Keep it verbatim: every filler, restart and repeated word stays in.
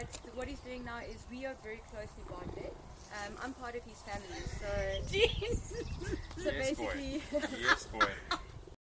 but what he's doing now is we are very closely bonded. Um, I'm part of his family, so so yes, basically, boy. Yes, boy.